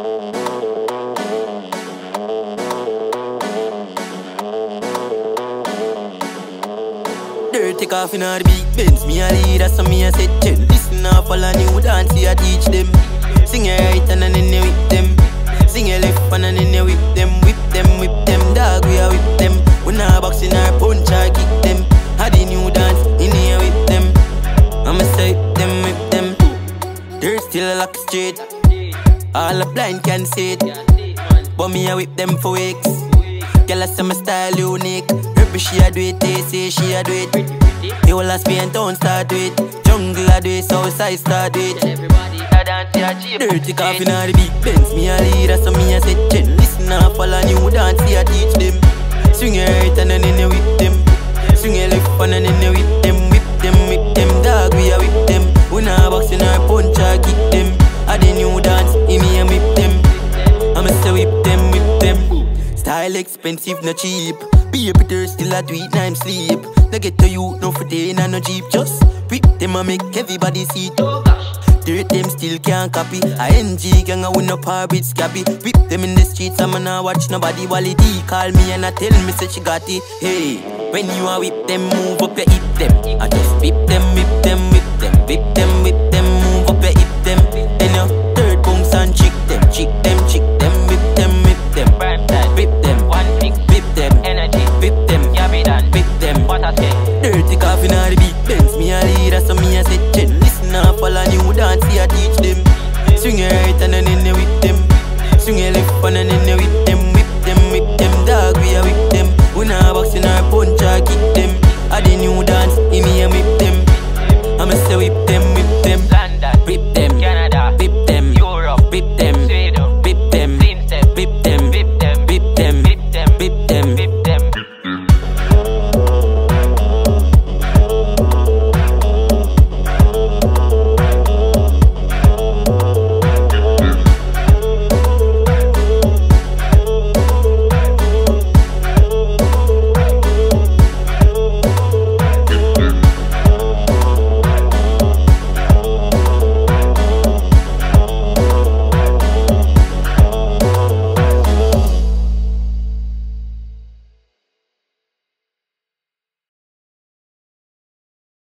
Dirtt take off in all the big Benz. Me a leader, so me a set trend. Listen up, all a new dance, I teach them. Sing your right and then you whip them. Sing your left and then you whip them. Whip them, dog, we a whip them. We not boxing or punch or kick them. Had the new dance, in here whip them. I'ma say whip them. Dirtt still lock straight. All the blind can see it. But me a whip them for weeks. Girl, I say my style unique. Rubby she a do it, they say she a do it. The whole of Spain town start do it. Jungle a do it, Southside start do it. Dirtt take off in all the big Benz. Me a leader, so me a set trend. Listen up, all a new dance, I teach them. Swing your right and then you whip them. Swing your left and then you whip them. Whip them, dog, we a whip them. We not boxing or punch or kick them. A the new dance, in me and whip them. I'ma say whip them. Style expensive, not cheap. Be a bitter, still a do it, I'm sleep. No get to you, no for day, no jeep. Just whip them and make everybody see it. Dirtt them still can't copy. A NG gang, I win up her with Scabby. Whip them in the streets, I'ma not watch nobody. Wally D call me and I tell me say she got it. Hey, when you a whip them, move up your hip them. I just whip them, whip them, whip them, whip them, whip them.